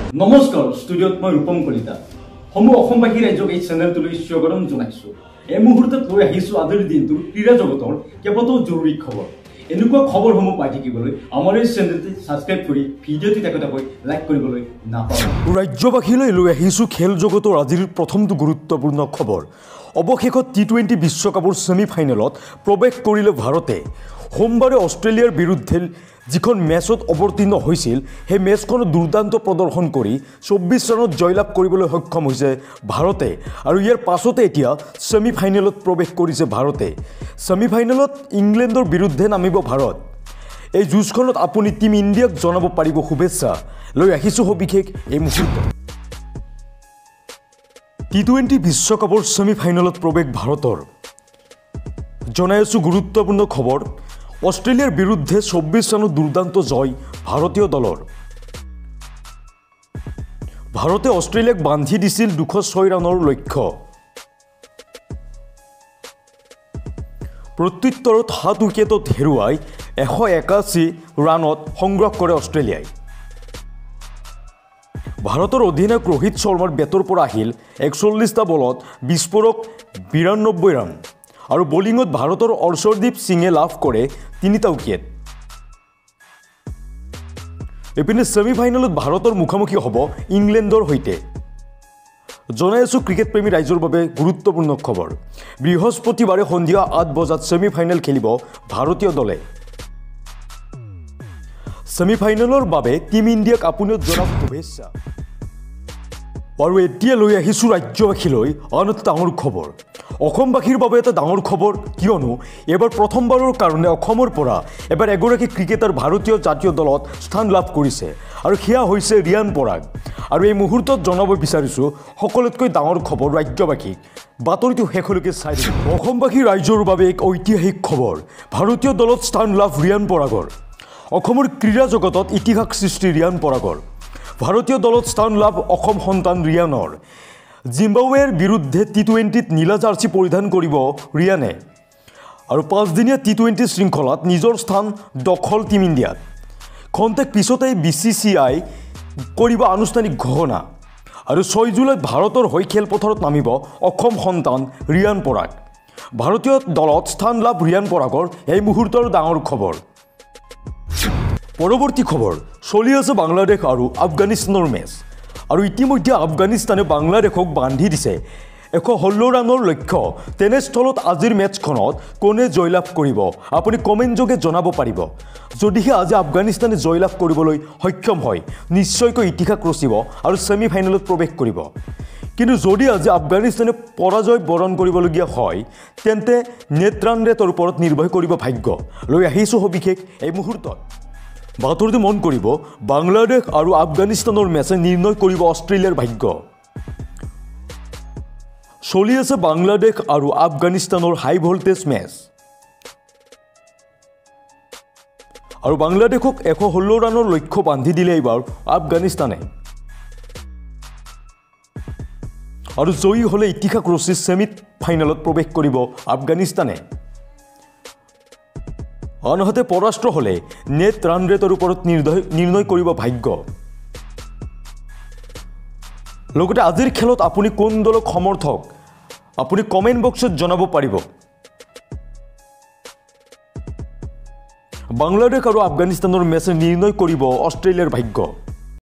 নমস্কাৰ ষ্টুডিঅ'ত মই ৰূপম কলিতা সমূহ অসমবাসী ৰাইজক এই চেনেলটোলৈ স্বাগতম জনাইছোঁ এই মুহূৰ্তত লৈ আহিছোঁ আজিৰ দিনটোৰ ক্ৰীড়া জগতৰ কেইবাটাও জৰুৰী খবৰ এনেকুৱা খবৰসমূহ পাই থাকিবলৈ আমাৰ এই চেনেলটো ছাবস্ক্ৰাইব কৰি ভিডিঅ'টি একোটাকৈ লাইক কৰিবলৈ নাপাহৰিব ৰাজ্যবাসীলৈ লৈ আহিছোঁ খেল জগতৰ আজিৰ প্ৰথমটো গুৰুত্বপূৰ্ণ খবৰ অৱশেষত টি20 বিশ্বকাপৰ ছেমিফাইনেলত প্ৰৱেশ কৰিলে ভাৰতে সোমবাৰে অষ্ট্ৰেলিয়াৰ বিৰুদ্ধে যিখন মেচত অৱতীৰ্ণ হৈছিল সেই মেচখনত দুৰ্দান্ত প্ৰদৰ্শন কৰি 24 ৰানত জয়লাভ কৰিবলৈ সক্ষম হৈছে ভাৰতে আৰু ইয়াৰ পাছতে এতিয়া ছেমিফাইনেলত প্ৰৱেশ কৰিছে ভাৰতে ছেমিফাইনেলত ইংলেণ্ডৰ বিৰুদ্ধে নামিব ভাৰত এই যুঁজখনত আপুনি টিম ইণ্ডিয়াক জনাব পাৰিব শুভেচ্ছা লৈ আহিছোঁ সবিশেষ এই মুহূৰ্তত টি20 বিশ্বকাপৰ ছেমিফাইনেলত প্ৰৱেশ ভাৰতৰ জনাই আছোঁ গুৰুত্বপূৰ্ণ খবৰ অষ্ট্ৰেলিয়াৰ বিৰুদ্ধে 24 ৰানত দুৰ্দান্ত জয় ভাৰতীয় দলৰ ভাৰতে অষ্ট্ৰেলিয়াক বান্ধি দিছিল 206 ৰানৰ লক্ষ্য প্ৰত্যুত্তৰত 7 উইকেটত হেৰুৱাই 181 ৰানত সংগ্ৰহ কৰে অষ্ট্ৰেলিয়াই ভাৰতৰ অধিনায়ক ৰোহিত শৰ্মাৰ বেটৰ পৰা আহিল 41টা বলত বিস্ফোৰক 92 ৰান আৰু বলিঙত ভাৰতৰ অৰ্শদীপ সিঙে লাভ কৰে 3টা উইকেট এপিনে ছেমিফাইনেলত ভাৰতৰ মুখামুখি হ'ব ইংলেণ্ডৰ সৈতে জনাই আছোঁ ক্ৰিকেট প্ৰেমী ৰাইজৰ বাবে গুৰুত্বপূৰ্ণ খবৰ বৃহস্পতিবাৰে সন্ধিয়া 8 বজাত ছেমিফাইনেল খেলিব ভাৰতীয় দলে ছেমিফাইনেলৰ বাবে টিম ইণ্ডিয়াক আপুনিও জনাওক শুভেচ্ছা আৰু এতিয়া লৈ আহিছোঁ ৰাজ্যবাসীলৈ আন এটা ডাঙৰ খবৰ অসমবাসীৰ বাবে এটা ডাঙৰ খবৰ কিয়নো এবাৰ প্ৰথমবাৰৰ কাৰণে অসমৰ পৰা এবাৰ এগৰাকী ক্ৰিকেটাৰ ভাৰতীয় জাতীয় দলত স্থান লাভ কৰিছে আৰু সেয়া হৈছে ৰিয়ান পৰাগ আৰু এই মুহূৰ্তত জনাব বিচাৰিছোঁ সকলোতকৈ ডাঙৰ খবৰ ৰাজ্যবাসীক বাতৰিটো শেষলৈকে চাই দিয়ক অসমবাসী ৰাইজৰ বাবে এক ঐতিহাসিক খবৰ ভাৰতীয় দলত স্থান লাভ ৰিয়ান পৰাগৰ অসমৰ ক্ৰীড়া জগতত ইতিহাস সৃষ্টি ৰিয়ান পৰাগৰ ভাৰতীয় দলত স্থান লাভ অসম সন্তান ৰিয়ানৰ জিম্বাবৱেৰ বিৰুদ্ধে টি20ত নীলা জাৰ্চি পৰিধান কৰিব ৰিয়ানে আৰু 5দিনীয়া টি20 শৃংখলাত নিজৰ স্থান দখল টিম ইণ্ডিয়াত খন্তেক পিছতেই BCCI কৰিব আনুষ্ঠানিক ঘোষণা আৰু 6 জুলাইত ভাৰতৰ হৈ খেলপথাৰত নামিব অসম সন্তান ৰিয়ান পৰাগ ভাৰতীয় দলত স্থান লাভ ৰিয়ান পৰাগৰ এই মুহূৰ্তৰ ডাঙৰ খবৰ পৰৱৰ্তী খবৰ চলি আছে বাংলাদেশ আৰু আফগানিস্তানৰ মেচ আৰু ইতিমধ্যে আফগানিস্তানে বাংলাদেশক বান্ধি দিছে 116 ৰানৰ লক্ষ্য তেনেস্থলত আজিৰ মেচখনত কোনে জয়লাভ কৰিব আপুনি কমেণ্ট যোগে জনাব পাৰিব যদিহে আজি আফগানিস্তানে জয়লাভ কৰিবলৈ সক্ষম হয় নিশ্চয়কৈ ইতিহাস ৰচিব আৰু ছেমিফাইনেলত প্ৰৱেশ কৰিব কিন্তু যদি আজি আফগানিস্তানে পৰাজয় বৰণ কৰিবলগীয়া হয় তেন্তে নেট ৰান ৰেটৰ ওপৰত নিৰ্ভৰ কৰিব ভাগ্য লৈ আহিছোঁ সবিশেষ এই মুহূৰ্তত বাতৰিটো মন কৰিব বাংলাদেশ আৰু আফগানিস্তানৰ মেচে নিৰ্ণয় কৰিব অষ্ট্ৰেলিয়াৰ ভাগ্য চলি আছে বাংলাদেশ আৰু আফগানিস্তানৰ হাই ভল্টেজ মেচ আৰু বাংলাদেশক 116 ৰানৰ লক্ষ্য বান্ধি দিলে এইবাৰ আফগানিস্তানে আৰু জয়ী হ'লে ইতিহাস ৰচি ছেমি ফাইনেলত প্ৰৱেশ কৰিব আফগানিস্তানে আনহাতে পৰাস্ত্ৰ হ'লে নেট ৰান ৰেটৰ ওপৰত নিৰ্ণয় কৰিব ভাগ্য লগতে আজিৰ খেলত আপুনি কোন দলক সমৰ্থক আপুনি কমেণ্ট বক্সত জনাব পাৰিব বাংলাদেশ আৰু আফগানিস্তানৰ মেচে নিৰ্ণয় কৰিব অষ্ট্ৰেলিয়াৰ ভাগ্য